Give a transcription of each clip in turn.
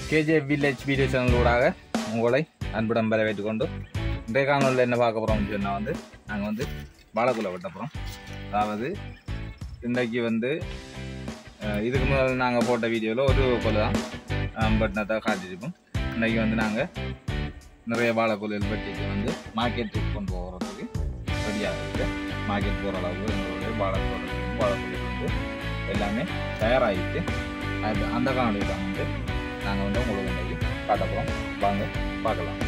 KJ Village video சேனலோடாக உங்களை அன்புடன் வரவேற்றுக் கொண்டு இன்றைய காணொலியில் என்ன பார்க்க போகிறோம்னு சொன்னால் நாங்கள் வாழைக்குலை வெட்ட போகிறோம். அதாவது இன்றைக்கு இதுக்கு முதல் நாங்கள் போட்ட வீடியோவில் ஒரு கொலை தான் வெட்டினதை காட்டியிருப்போம். இன்றைக்கி நாங்கள் நிறைய வாழைக்குலைகள் வெட்டிட்டு மார்க்கெட்டுக்கு கொண்டு போகிறதுக்கு ரெடியாக இருக்குது. மார்க்கெட் போகிற அளவுக்கு எங்களுடைய வாழைக்குலை எல்லாமே தயாராகிட்டு அந்த காணொலியில் நாங்கள் உங்களுக்கு இன்றைக்கி காட்ட போகிறோம். வாங்க பார்க்கலாம்.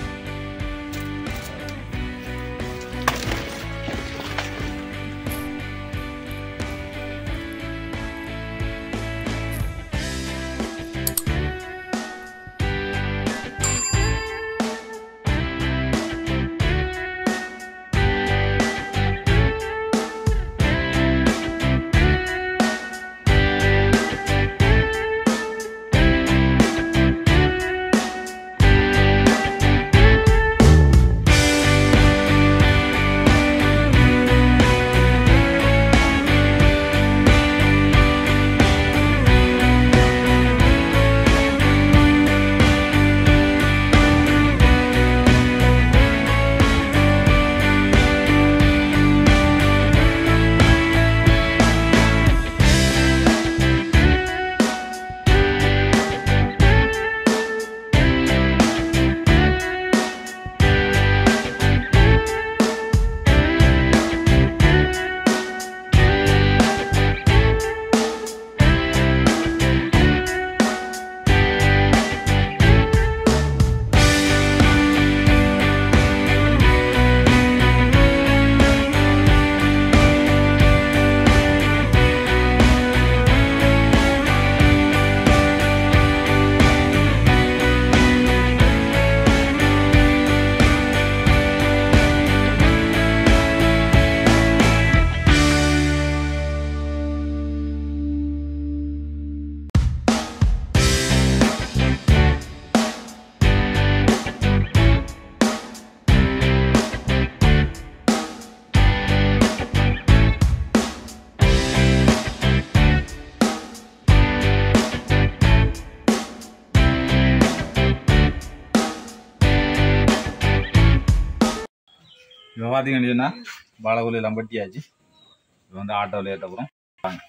இப்போ பார்த்தீங்கன்னா வாழைக்குலையெல்லாம் பட்டியாச்சு. இப்போ ஆட்டோவில் ஏற்ற போகிறோம். வாங்க.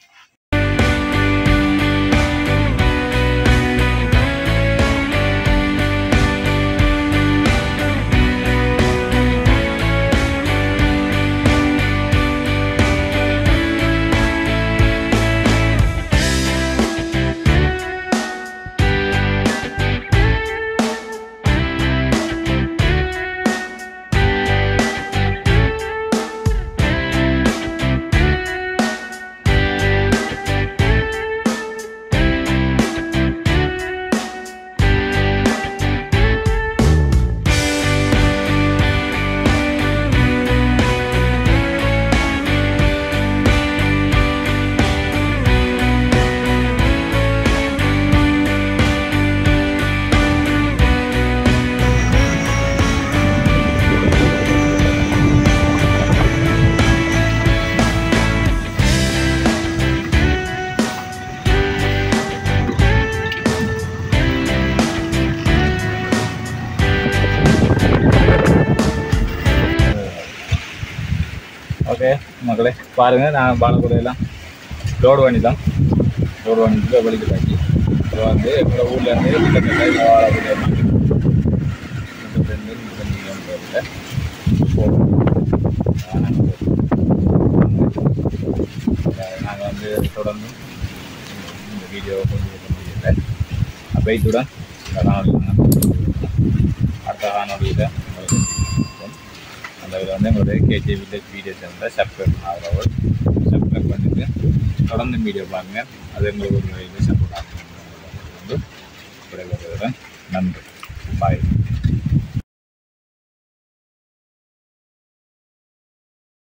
ஓகே மக்களே, பாருங்கள், நான் வாழைக்குலையெல்லாம் லோடு பண்ணிட்டோம். லோடு பண்ணிட்டு வெளிக்கிட்டாச்சு. இப்போ எங்களோட ஊர்லேருந்து கிட்டத்தட்ட வாழைக்குலையை நாங்கள் தொடர்ந்து இந்த வீடியோவை கொண்டு முடியல. அப்பைத்துடன் இந்த காணொலி அடுத்த காணொலியில் அந்த இதில் எங்களுடைய KJ Village வீடியோ சேனலில் சப்ஸ்கிரைப் பண்ணிட்டு தொடர்ந்து வீடியோ பாருங்கள். அது எங்களுக்கு ஒரு சப்போர்ட் ஆகும். நன்றி. பாய்.